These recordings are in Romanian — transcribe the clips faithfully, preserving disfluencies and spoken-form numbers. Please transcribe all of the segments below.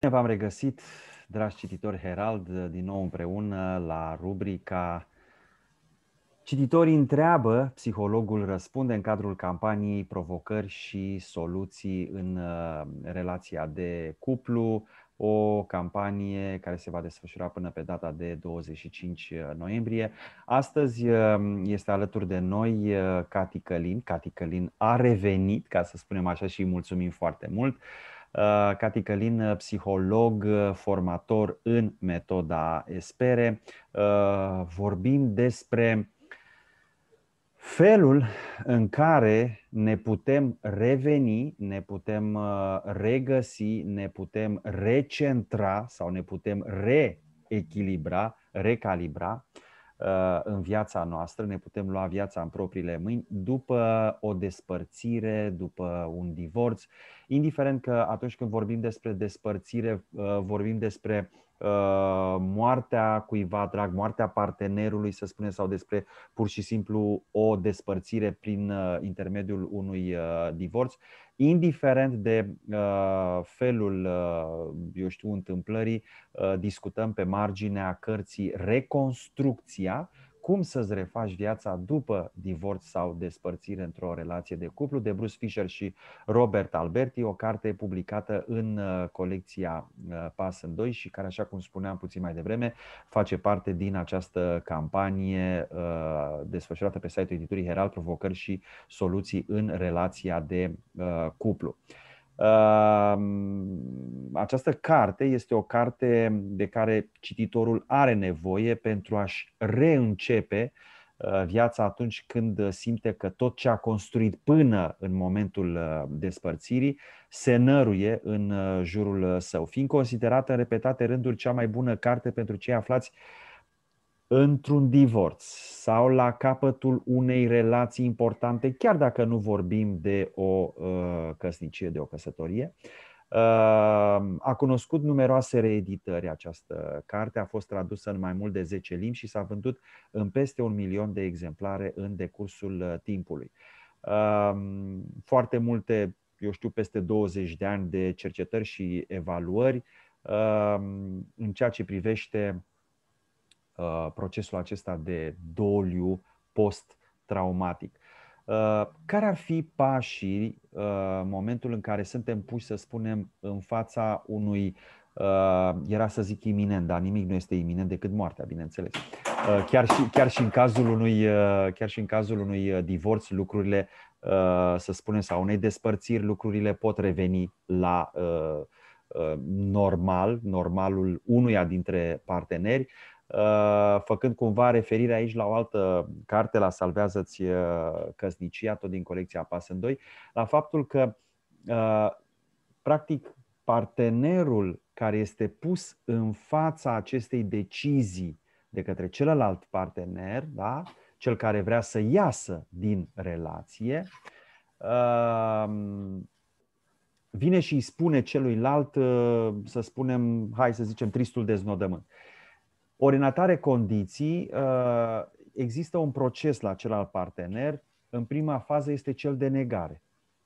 V-am regăsit, dragi cititori Herald, din nou împreună la rubrica Cititorii întreabă, psihologul răspunde în cadrul campaniei Provocări și soluții în relația de cuplu, o campanie care se va desfășura până pe data de douăzeci și cinci noiembrie. Astăzi este alături de noi Cati Călin. Cati Călin a revenit, ca să spunem așa, și îi mulțumim foarte mult. Cati Călin, psiholog, formator în metoda Espere. Vorbim despre felul în care ne putem reveni, ne putem regăsi, ne putem recentra sau ne putem reechilibra, recalibra în viața noastră, ne putem lua viața în propriile mâini după o despărțire, după un divorț, indiferent că atunci când vorbim despre despărțire, vorbim despre moartea cuiva drag, moartea partenerului, să spunem, sau despre pur și simplu o despărțire prin intermediul unui divorț, indiferent de felul, eu știu, întâmplării, discutăm pe marginea cărții Reconstrucția, cum să-ți refaci viața după divorț sau despărțire într-o relație de cuplu, de Bruce Fisher și Robert Alberti, o carte publicată în colecția Pas în doi și care, așa cum spuneam puțin mai devreme, face parte din această campanie desfășurată pe site-ul editurii Herald, Provocări și soluții în relația de cuplu. Această carte este o carte de care cititorul are nevoie pentru a-și reîncepe viața atunci când simte că tot ce a construit până în momentul despărțirii se năruie în jurul său, fiind considerată în repetate rânduri cea mai bună carte pentru cei aflați într-un divorț sau la capătul unei relații importante, chiar dacă nu vorbim de o uh, căsnicie, de o căsătorie. Uh, a cunoscut numeroase reeditări această carte, a fost tradusă în mai mult de zece limbi și s-a vândut în peste un milion de exemplare în decursul timpului. Uh, foarte multe, eu știu, peste douăzeci de ani de cercetări și evaluări uh, în ceea ce privește procesul acesta de doliu post-traumatic. Care ar fi pașii în momentul în care suntem puși, să spunem, în fața unui, era să zic iminent, dar nimic nu este iminent decât moartea, bineînțeles. Chiar și, chiar și în cazul unui, chiar și în cazul unui divorț, lucrurile, să spunem, sau unei despărțiri, lucrurile pot reveni la normal, normalul unuia dintre parteneri, făcând cumva referire aici la o altă carte, la Salvează-ți căsnicia, tot din colecția Pas în doi, la faptul că practic partenerul care este pus în fața acestei decizii de către celălalt partener, da? Cel care vrea să iasă din relație, vine și îi spune celuilalt, să spunem, hai să zicem, tristul deznodământ. Ori în atare condiții există un proces la celălalt partener. În prima fază este cel de negare.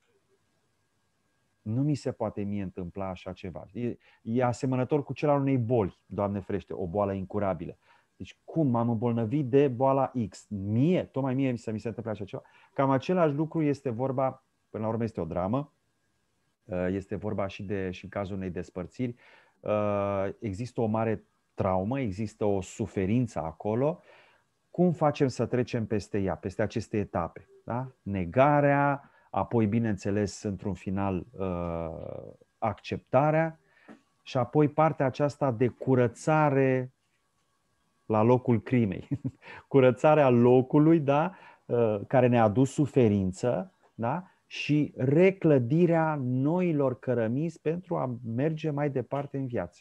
Nu mi se poate mie întâmpla așa ceva. E, e asemănător cu cel al unei boli, Doamne ferește, o boală incurabilă. Deci cum m-am îmbolnăvit de boala X? Mie, tocmai mie să mi se întâmple așa ceva. Cam același lucru este vorba, până la urmă este o dramă, este vorba și de și în cazul unei despărțiri. Există o mare traumă, există o suferință acolo. Cum facem să trecem peste ea, peste aceste etape? Da? Negarea, apoi, bineînțeles, într-un final, acceptarea și apoi partea aceasta de curățare la locul crimei. Curățarea locului, da? Care ne-a adus suferință, da? Și reclădirea noilor cărămizi pentru a merge mai departe în viață.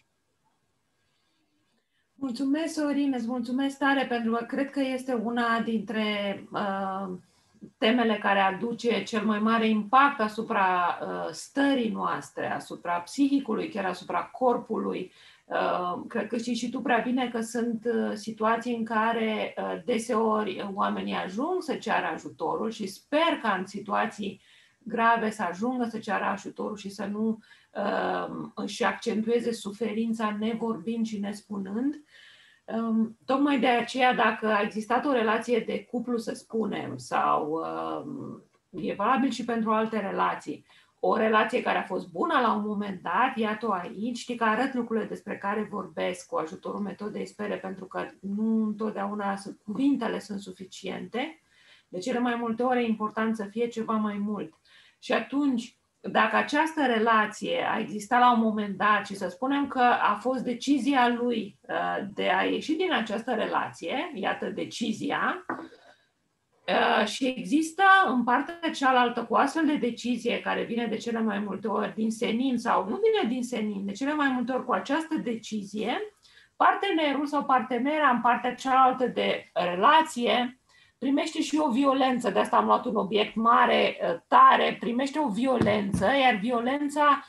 Mulțumesc, Sorin, îți mulțumesc tare, pentru că cred că este una dintre uh, temele care aduce cel mai mare impact asupra uh, stării noastre, asupra psihicului, chiar asupra corpului. Uh, cred că știi și tu prea bine că sunt uh, situații în care uh, deseori oamenii ajung să ceară ajutorul și sper că în situații grave să ajungă să ceară ajutorul și să nu uh, își accentueze suferința nevorbind și nespunând. Um, tocmai de aceea, dacă a existat o relație de cuplu, să spunem, sau um, e valabil și pentru alte relații, o relație care a fost bună la un moment dat, iată-o aici, știi că arăt lucrurile despre care vorbesc cu ajutorul metodei Spere, pentru că nu întotdeauna cuvintele sunt suficiente. De cele mai multe ori e important să fie ceva mai mult. Și atunci, dacă această relație a existat la un moment dat și să spunem că a fost decizia lui de a ieși din această relație, iată decizia, și există în partea cealaltă cu astfel de decizie care vine de cele mai multe ori din senin sau nu vine din senin, de cele mai multe ori cu această decizie, partenerul sau partenera în partea cealaltă de relație primește și o violență, de asta am luat un obiect mare, tare, primește o violență, iar violența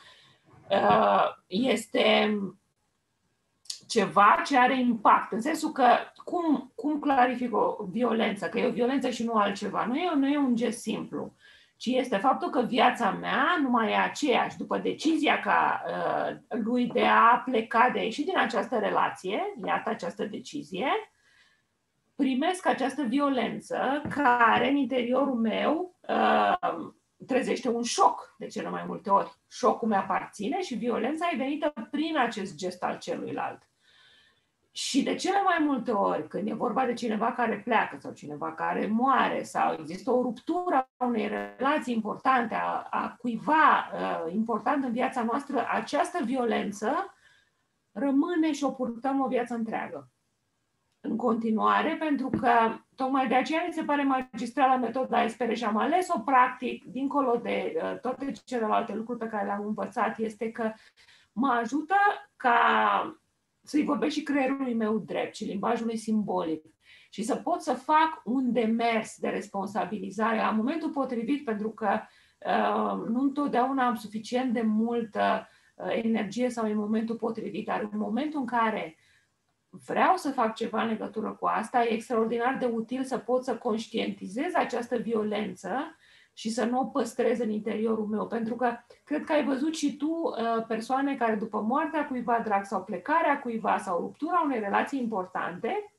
este ceva ce are impact, în sensul că, cum, cum clarific o violență? Că e o violență și nu altceva. Nu e, nu e un gest simplu, ci este faptul că viața mea nu mai e aceeași. După decizia ca uh, lui de a pleca, de a ieși din această relație, iată această decizie, primesc această violență care în interiorul meu uh, trezește un șoc de cele mai multe ori. Șocul mi-aparține și violența e venită prin acest gest al celuilalt. Și de cele mai multe ori, când e vorba de cineva care pleacă sau cineva care moare sau există o ruptură a unei relații importante, a, a cuiva uh, important în viața noastră, această violență rămâne și o purtăm o viață întreagă. În continuare, pentru că tocmai de aceea mi se pare magistrală metoda Spere și am ales-o practic, dincolo de uh, toate celelalte lucruri pe care le-am învățat, este că mă ajută ca să-i vorbesc și creierului meu drept și limbajului simbolic și să pot să fac un demers de responsabilizare la momentul potrivit, pentru că uh, nu întotdeauna am suficient de multă uh, energie sau în momentul potrivit, dar în momentul în care vreau să fac ceva în legătură cu asta, e extraordinar de util să pot să conștientizez această violență și să nu o păstrez în interiorul meu. Pentru că cred că ai văzut și tu persoane care după moartea cuiva drag sau plecarea cuiva sau ruptura unei relații importante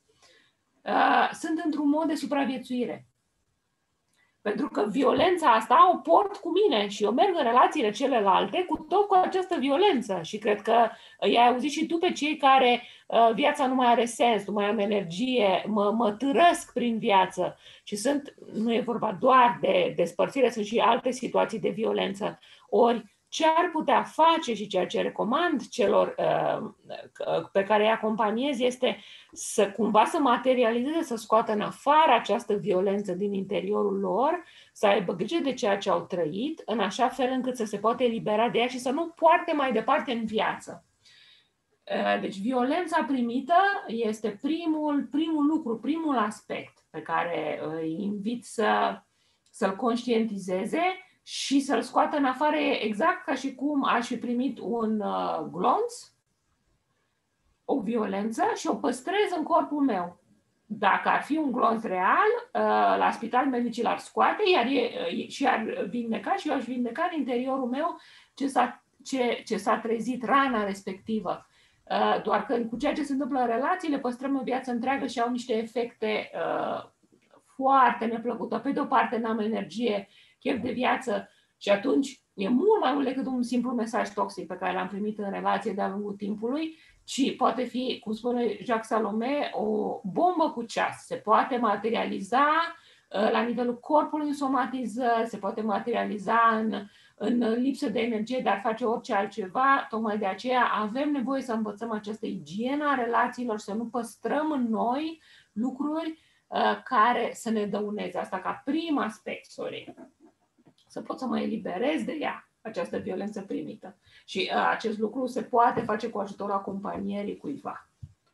sunt într-un mod de supraviețuire. Pentru că violența asta o port cu mine și eu merg în relațiile celelalte cu tot cu această violență. Și cred că i-ai auzit și tu pe cei care uh, viața nu mai are sens, nu mai am energie, mă, mă târăsc prin viață. Și sunt, nu e vorba doar de despărțire, sunt și alte situații de violență. Ori ce ar putea face și ceea ce recomand celor uh, pe care îi acompaniez este să cumva să materializeze, să scoată în afară această violență din interiorul lor, să aibă grijă de ceea ce au trăit, în așa fel încât să se poată elibera de ea și să nu poarte mai departe în viață. Uh, deci violența primită este primul, primul lucru, primul aspect pe care îi invit să, să-l conștientizeze și să-l scoată în afară, exact ca și cum aș fi primit un uh, glonț, o violență și o păstrez în corpul meu. Dacă ar fi un glonț real, uh, la spital medicii l-ar scoate iar e, și ar vindeca și eu aș vindeca în interiorul meu ce s-a, ce, ce s-a trezit, rana respectivă. Uh, doar că cu ceea ce se întâmplă în relații le păstrăm o viață întreagă și au niște efecte uh, foarte neplăcute. Pe de o parte n-am energie, chef de viață și atunci e mult mai mult decât un simplu mesaj toxic pe care l-am primit în relație de-a lungul timpului, ci poate fi, cum spune Jacques Salomé, o bombă cu ceas. Se poate materializa la nivelul corpului în somatizări, se poate materializa în, în lipsă de energie de a face orice altceva. Tocmai de aceea avem nevoie să învățăm această igienă a relațiilor, să nu păstrăm în noi lucruri uh, care să ne dăuneze. Asta ca prim aspect, sorry. Să pot să mă eliberez de ea, această violență primită. Și uh, acest lucru se poate face cu ajutorul acompanierii cuiva.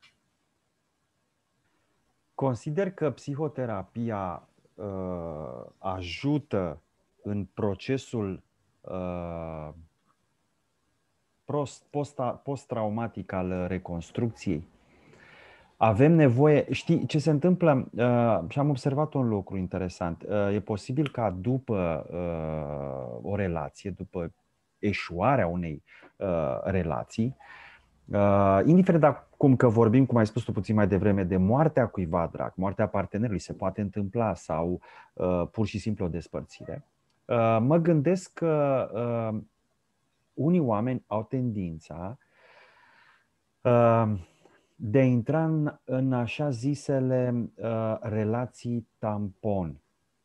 Consider că psihoterapia uh, ajută în procesul uh, post-traumatic al reconstrucției. Avem nevoie, știi ce se întâmplă, uh, și am observat un lucru interesant. Uh, e posibil ca după uh, o relație, după eșuarea unei uh, relații, uh, indiferent de cum că vorbim, cum ai spus tu puțin mai devreme, de moartea cuiva drag, moartea partenerului, se poate întâmpla, sau uh, pur și simplu o despărțire, uh, mă gândesc că uh, unii oameni au tendința uh, de a intra în, în așa zisele uh, relații tampon.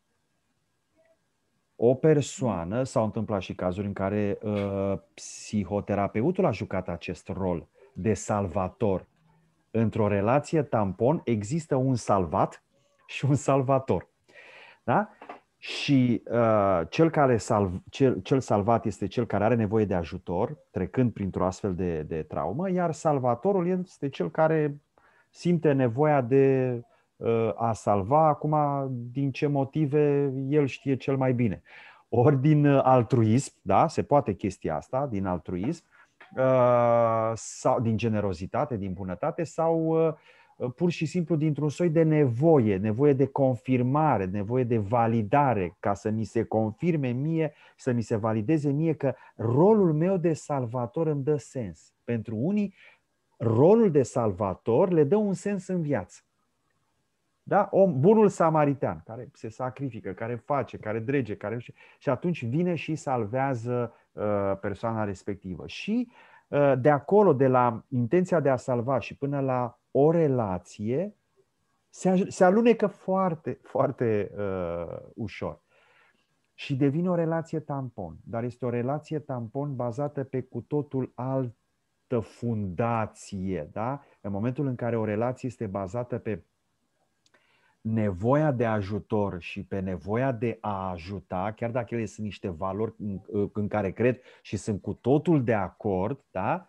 O persoană, s-au întâmplat și cazuri în care uh, psihoterapeutul a jucat acest rol de salvator. Într-o relație tampon există un salvat și un salvator. Da? Și uh, cel, care salv, cel, cel salvat este cel care are nevoie de ajutor, trecând printr-o astfel de, de traumă, iar salvatorul este cel care simte nevoia de uh, a salva, acum din ce motive el știe cel mai bine. Ori din altruism, da, se poate chestia asta, din altruism, uh, sau din generozitate, din bunătate, sau uh, pur și simplu dintr-un soi de nevoie, nevoie de confirmare, nevoie de validare, ca să mi se confirme mie, să mi se valideze mie că rolul meu de salvator îmi dă sens. Pentru unii, rolul de salvator le dă un sens în viață. Da? Om, bunul samaritan, care se sacrifică, care face, care drege, care... și atunci vine și salvează uh, persoana respectivă. Și uh, de acolo, de la intenția de a salva și până la o relație, se, se alunecă foarte, foarte uh, ușor. Și devine o relație tampon. Dar este o relație tampon bazată pe cu totul altă fundație. Da? În momentul în care o relație este bazată pe nevoia de ajutor și pe nevoia de a ajuta, chiar dacă ele sunt niște valori în, în care cred și sunt cu totul de acord, da?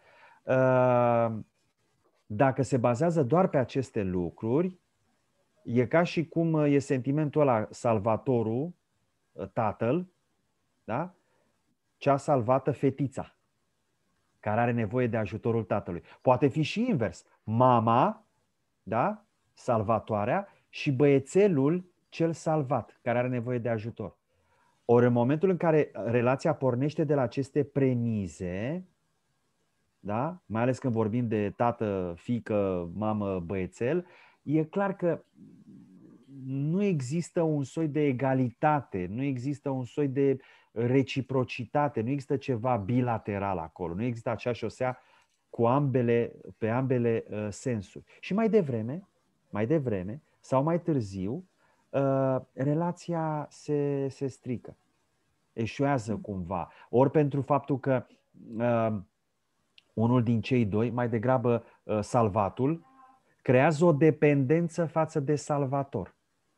Dacă se bazează doar pe aceste lucruri, e ca și cum e sentimentul ăla, salvatorul, tatăl, da? Cea salvată fetița, care are nevoie de ajutorul tatălui. Poate fi și invers. Mama, da? Salvatoarea, și băiețelul cel salvat, care are nevoie de ajutor. Ori în momentul în care relația pornește de la aceste premize, da? Mai ales când vorbim de tată, fiică, mamă, băiețel, e clar că nu există un soi de egalitate, nu există un soi de reciprocitate, nu există ceva bilateral acolo, nu există acea șosea cu ambele, pe ambele uh, sensuri. Și mai devreme, mai devreme sau mai târziu, uh, relația se, se strică, eșuează cumva. Ori pentru faptul că uh, unul din cei doi, mai degrabă uh, salvatul, creează o dependență față de salvator.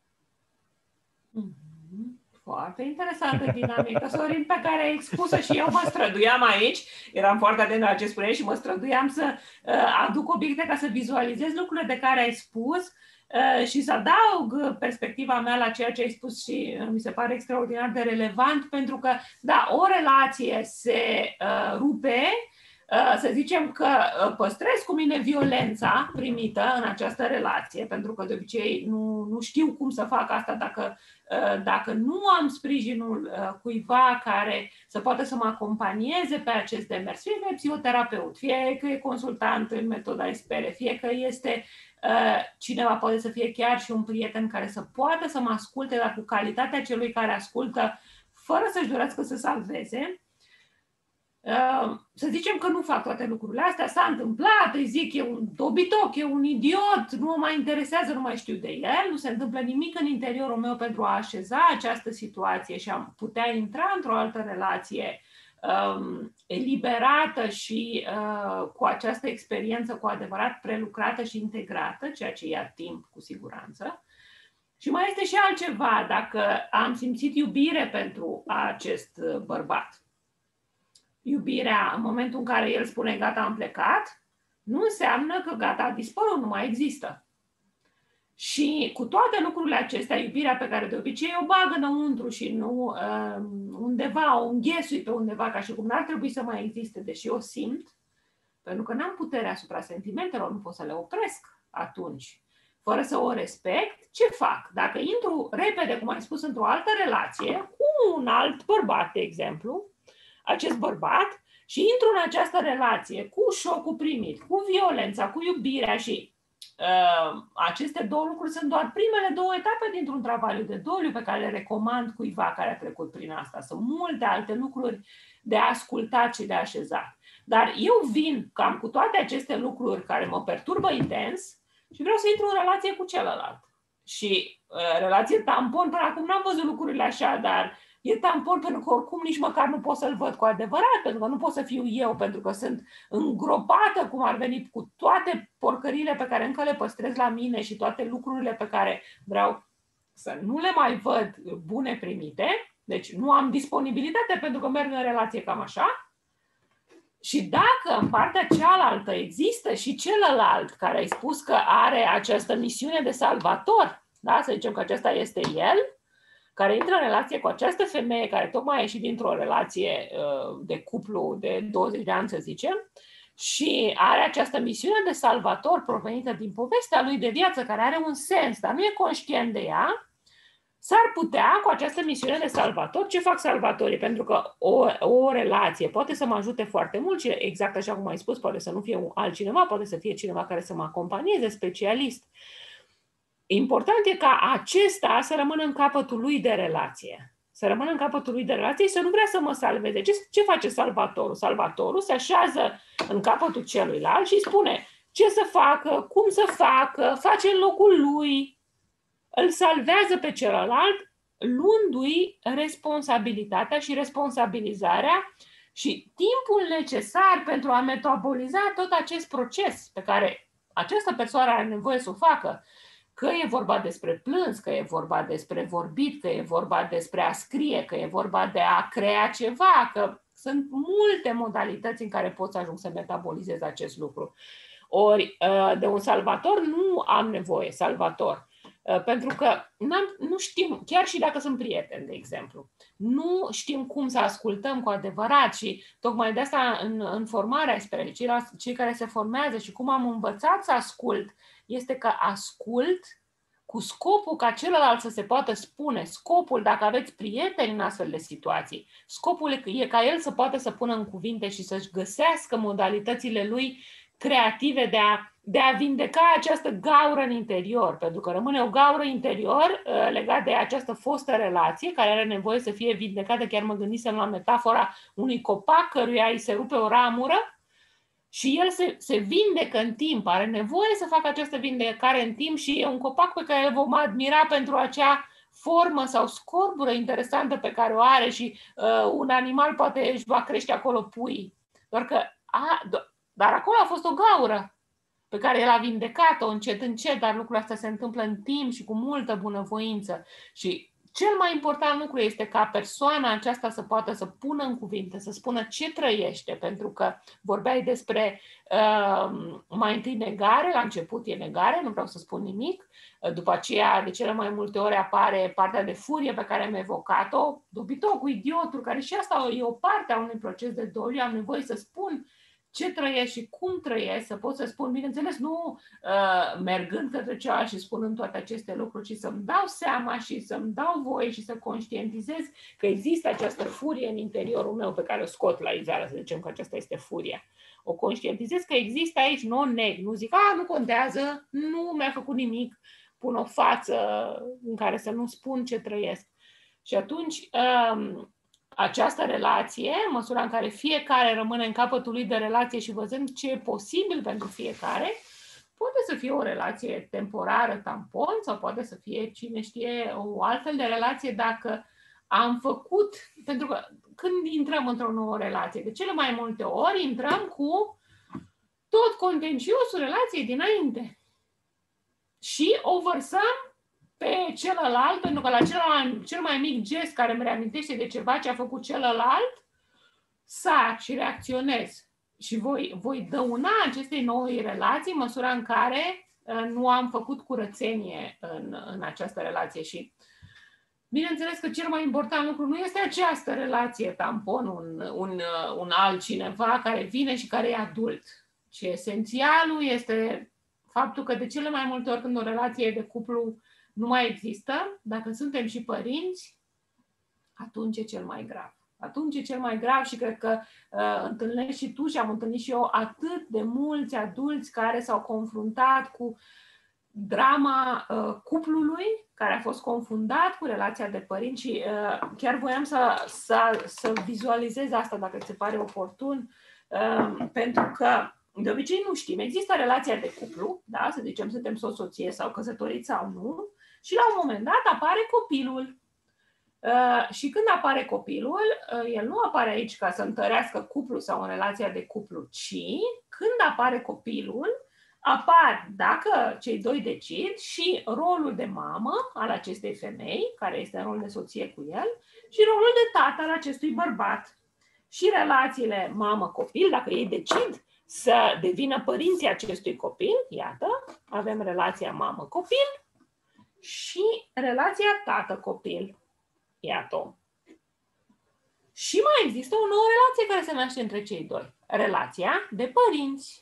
Foarte interesantă dinamică, Sorin, pe care ai expus-o și eu mă străduiam aici, eram foarte atent la ce spuneai și mă străduiam să uh, aduc obiecte ca să vizualizez lucrurile de care ai spus uh, și să adaug perspectiva mea la ceea ce ai spus și uh, mi se pare extraordinar de relevant, pentru că, da, o relație se uh, rupe, să zicem că păstrez cu mine violența primită în această relație, pentru că de obicei nu, nu știu cum să fac asta dacă, dacă nu am sprijinul cuiva care să poată să mă acompanieze pe acest demers, fie că e psihoterapeut, fie că e consultant în metoda Espere, fie că este cineva, poate să fie chiar și un prieten care să poată să mă asculte, dar cu calitatea celui care ascultă, fără să-și dorească să salveze. Să zicem că nu fac toate lucrurile astea, s-a întâmplat, îi zic, e un dobitoc, e un idiot, nu mă mai interesează, nu mai știu de el, nu se întâmplă nimic în interiorul meu pentru a așeza această situație și a putea intra într-o altă relație um, eliberată și uh, cu această experiență cu adevărat prelucrată și integrată, ceea ce ia timp cu siguranță. Și mai este și altceva, dacă am simțit iubire pentru acest bărbat. Iubirea, în momentul în care el spune gata, am plecat, nu înseamnă că gata, a dispărut, nu mai există. Și cu toate lucrurile acestea, iubirea pe care de obicei o bag înăuntru și nu uh, undeva, o înghesui pe undeva, ca și cum n-ar trebui să mai existe, deși o simt, pentru că n-am putere asupra sentimentelor, nu pot să le opresc. atunci, fără să o respect, ce fac? Dacă intru repede, cum am spus, într-o altă relație, cu un alt bărbat, de exemplu, acest bărbat, și intru în această relație cu șocul primit, cu violența, cu iubirea și uh, aceste două lucruri sunt doar primele două etape dintr-un travaliu de doliu pe care le recomand cuiva care a trecut prin asta. Sunt multe alte lucruri de ascultat și de așezat. Dar eu vin cam cu toate aceste lucruri care mă perturbă intens și vreau să intru în relație cu celălalt. Și uh, relație tampon, până acum n-am văzut lucrurile așa, dar e tampon pentru că oricum nici măcar nu pot să-l văd cu adevărat, pentru că nu pot să fiu eu, pentru că sunt îngropată, cum ar veni, cu toate porcările pe care încă le păstrez la mine și toate lucrurile pe care vreau să nu le mai văd bune primite. Deci nu am disponibilitate pentru că merg în relație cam așa. Și dacă în partea cealaltă există și celălalt care ai spus că are această misiune de salvator, da? Să zicem că acesta este el, care intră în relație cu această femeie care tocmai a ieșit dintr-o relație de cuplu de douăzeci de ani, să zicem, și are această misiune de salvator provenită din povestea lui de viață, care are un sens, dar nu e conștient de ea, s-ar putea, cu această misiune de salvator, ce fac salvatorii? Pentru că o, o relație poate să mă ajute foarte mult și exact așa cum ai spus, poate să nu fie un altcineva, poate să fie cineva care să mă acompanieze, specialist. Important e ca acesta să rămână în capătul lui de relație. Să rămână în capătul lui de relație și să nu vrea să mă salveze. Ce, ce face salvatorul? Salvatorul se așează în capătul celuilalt și spune ce să facă, cum să facă, face în locul lui. Îl salvează pe celălalt, luându-i responsabilitatea și responsabilizarea și timpul necesar pentru a metaboliza tot acest proces pe care această persoană are nevoie să o facă. Că e vorba despre plâns, că e vorba despre vorbit, că e vorba despre a scrie, că e vorba de a crea ceva, că sunt multe modalități în care pot să ajung să metabolizez acest lucru. Ori de un salvator nu am nevoie, salvator. Pentru că nu știm, chiar și dacă sunt prieteni, de exemplu, nu știm cum să ascultăm cu adevărat și tocmai de asta în, în formarea spre cei, cei care se formează și cum am învățat să ascult, este că ascult cu scopul ca celălalt să se poată spune, scopul, dacă aveți prieteni în astfel de situații, scopul e ca el să poată să pună în cuvinte și să-și găsească modalitățile lui creative de a, de a vindeca această gaură în interior, pentru că rămâne o gaură interior uh, legat de această fostă relație care are nevoie să fie vindecată. Chiar mă gândisem la metafora unui copac căruia îi se rupe o ramură și el se, se vindecă în timp, are nevoie să facă această vindecare în timp și e un copac pe care îl vom admira pentru acea formă sau scorbură interesantă pe care o are și uh, un animal poate își va crește acolo pui. Doar că, a, do- dar acolo a fost o gaură pe care el a vindecat-o încet, încet, dar lucrurile astea se întâmplă în timp și cu multă bunăvoință. Și cel mai important lucru este ca persoana aceasta să poată să pună în cuvinte, să spună ce trăiește, pentru că vorbeai despre uh, mai întâi negare, la început e negare, nu vreau să spun nimic, după aceea de cele mai multe ori apare partea de furie pe care am evocat-o, dobitocul, idiotul, care și asta e o parte a unui proces de doliu, am nevoie să spun ce trăiesc și cum trăiesc, să pot să spun, bineînțeles, nu uh, mergând către cealaltă și spunând toate aceste lucruri, ci să-mi dau seama și să-mi dau voie și să conștientizez că există această furie în interiorul meu pe care o scot la iveală, să zicem că aceasta este furia. O conștientizez că există aici, nu o neg, nu zic, a, nu contează, nu mi-a făcut nimic, pun o față în care să nu spun ce trăiesc. Și atunci um, această relație, în măsura în care fiecare rămâne în capătul lui de relație și văzând ce e posibil pentru fiecare, poate să fie o relație temporară, tampon, sau poate să fie, cine știe, o altfel de relație dacă am făcut, pentru că când intrăm într-o nouă relație, de cele mai multe ori intrăm cu tot contenciosul relației dinainte și o vărsăm pe celălalt, pentru că la celălalt, cel mai mic gest care îmi reamintește de ceva ce a făcut celălalt, sar și reacționez. Și voi, voi dăuna acestei noi relații în măsura în care uh, nu am făcut curățenie în, în această relație. Și bineînțeles că cel mai important lucru nu este această relație tampon, un, un, un altcineva care vine și care e adult. Și esențialul este faptul că de cele mai multe ori când o relație de cuplu nu mai există, dacă suntem și părinți, atunci e cel mai grav. Atunci e cel mai grav și cred că uh, întâlnești și tu și am întâlnit și eu atât de mulți adulți care s-au confruntat cu drama uh, cuplului, care a fost confundat cu relația de părinți și uh, chiar voiam să, să, să vizualizez asta, dacă ți se pare oportun, uh, pentru că de obicei nu știm. Există relația de cuplu, da? Să zicem, suntem soț-soție sau căsătoriți sau nu, și la un moment dat apare copilul. Uh, și când apare copilul, uh, el nu apare aici ca să întărească cuplul sau în relația de cuplu, ci când apare copilul, apar, dacă cei doi decid, și rolul de mamă al acestei femei, care este în rol de soție cu el, și rolul de tată al acestui bărbat. Și relațiile mamă-copil, dacă ei decid să devină părinții acestui copil, iată, avem relația mamă-copil și relația tată-copil. Iată. Și mai există o nouă relație care se naște între cei doi. Relația de părinți,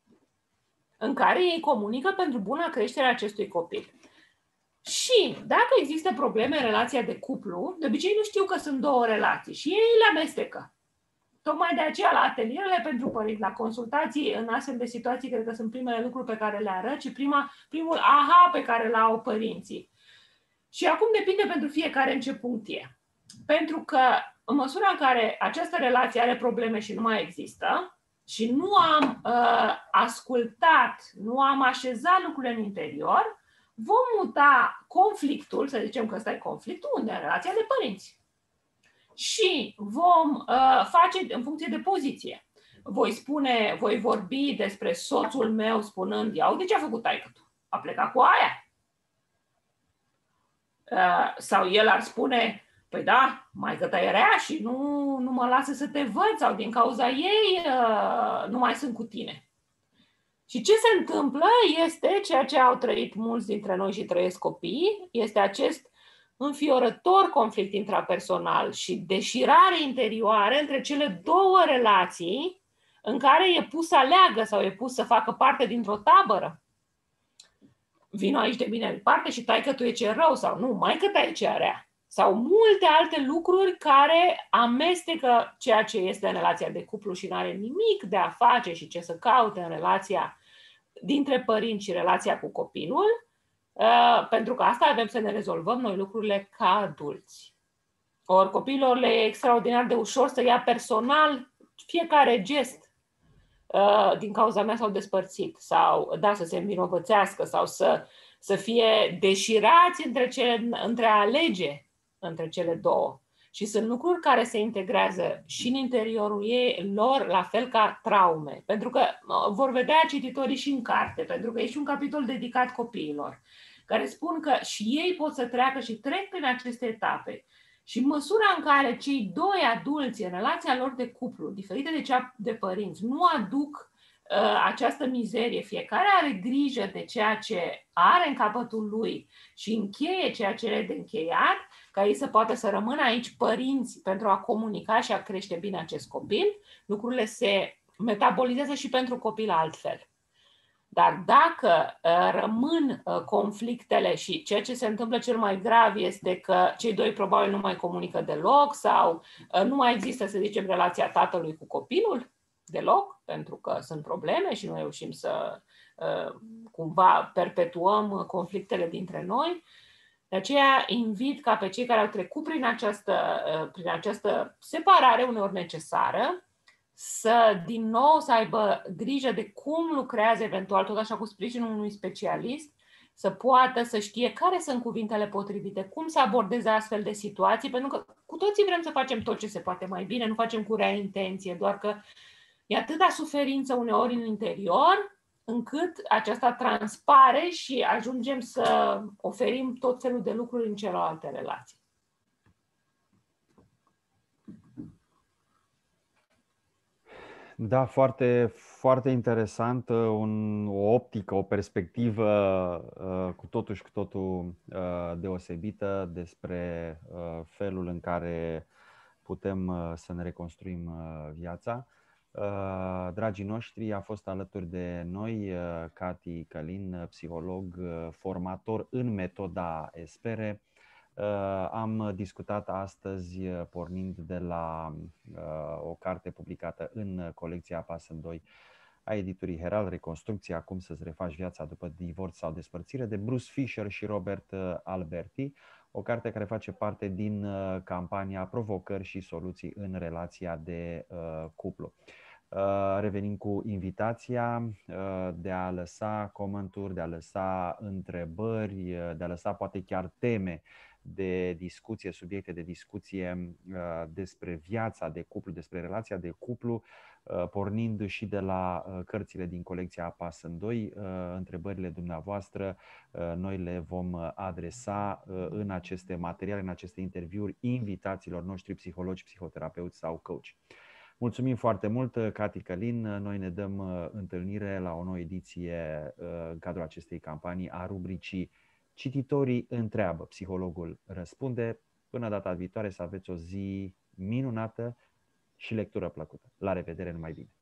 în care ei comunică pentru buna creștere a acestui copil. Și dacă există probleme în relația de cuplu, de obicei nu știu că sunt două relații și ei le amestecă. Tocmai de aceea, la atelierele pentru părinți, la consultații, în astfel de situații, cred că sunt primele lucruri pe care le arăt și prima, primul aha pe care îl au părinții. Și acum depinde pentru fiecare în ce punct e. Pentru că în măsura în care această relație are probleme și nu mai există și nu am uh, ascultat, nu am așezat lucrurile în interior, vom muta conflictul, să zicem că ăsta e conflictul, unde? În relația de părinți. Și vom uh, face în funcție de poziție. Voi spune, voi vorbi despre soțul meu spunând, iau, de ce a făcut taică-tu? A plecat cu aia? Uh, sau el ar spune, păi da, maică-ta e rea și nu, nu mă lasă să te văd, sau din cauza ei uh, nu mai sunt cu tine. Și ce se întâmplă este ceea ce au trăit mulți dintre noi și trăiesc copiii, este acest înfiorător conflict intrapersonal și deșirare interioară între cele două relații în care e pus să aleagă sau e pus să facă parte dintr-o tabără. Vino aici de bine parte și taică-tu e ce rău, sau nu, maică-ta e ce rea. Sau multe alte lucruri care amestecă ceea ce este în relația de cuplu și nu are nimic de a face și ce să caute în relația dintre părinți și relația cu copilul, uh, pentru că asta avem să ne rezolvăm noi lucrurile ca adulți. Ori copiilor le e extraordinar de ușor să ia personal fiecare gest. Uh, din cauza mea s-au despărțit sau da, să se învinovățească sau să, să fie deșirați între, cele, între a alege între cele două. Și sunt lucruri care se integrează și în interiorul ei lor, la fel ca traume. Pentru că uh, vor vedea cititorii și în carte, pentru că e și un capitol dedicat copiilor, care spun că și ei pot să treacă și trec prin aceste etape. Și în măsura în care cei doi adulți în relația lor de cuplu, diferită de cea de părinți, nu aduc uh, această mizerie, fiecare are grijă de ceea ce are în capătul lui și încheie ceea ce e de încheiat, ca ei să poată să rămână aici părinți pentru a comunica și a crește bine acest copil, lucrurile se metabolizează și pentru copil altfel. Dar dacă uh, rămân uh, conflictele și ceea ce se întâmplă cel mai grav este că cei doi probabil nu mai comunică deloc sau uh, nu mai există, să zicem, relația tatălui cu copilul deloc, pentru că sunt probleme și nu reușim să uh, cumva perpetuăm conflictele dintre noi. De aceea invit ca pe cei care au trecut prin această, uh, prin această separare uneori necesară, să din nou să aibă grijă de cum lucrează eventual, tot așa cu sprijinul unui specialist, să poată să știe care sunt cuvintele potrivite, cum să abordeze astfel de situații, pentru că cu toții vrem să facem tot ce se poate mai bine, nu facem cu rea intenție, doar că e atâta suferință uneori în interior, încât aceasta transpare și ajungem să oferim tot felul de lucruri în celelalte relații. Da, foarte, foarte interesant, un, o optică, o perspectivă uh, cu totul și cu totul uh, deosebită despre uh, felul în care putem uh, să ne reconstruim uh, viața. Dragii noștri, a fost alături de noi Cati Călin, psiholog, formator în metoda Espere. Am discutat astăzi pornind de la o carte publicată în colecția Pas în doi a editurii Herald, Reconstrucția, cum să-ți refaci viața după divorț sau despărțire, de Bruce Fisher și Robert Alberti, o carte care face parte din campania Provocări și soluții în relația de cuplu. Revenim cu invitația de a lăsa comenturi, de a lăsa întrebări, de a lăsa poate chiar teme de discuție, subiecte de discuție despre viața de cuplu, despre relația de cuplu, pornind și de la cărțile din colecția Pas în doi. Întrebările dumneavoastră noi le vom adresa în aceste materiale, în aceste interviuri, invitațiilor noștri psihologi, psihoterapeuți sau coach. Mulțumim foarte mult, Cati Călin. Noi ne dăm întâlnire la o nouă ediție în cadrul acestei campanii a rubricii Cititorii întreabă, psihologul răspunde. Până data viitoare, să aveți o zi minunată și lectură plăcută. La revedere, numai bine!